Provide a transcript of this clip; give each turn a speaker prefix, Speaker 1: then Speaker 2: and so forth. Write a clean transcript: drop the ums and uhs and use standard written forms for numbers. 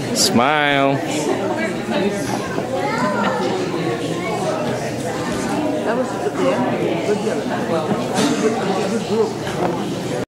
Speaker 1: Smile.
Speaker 2: That was good, yeah. Good, good group.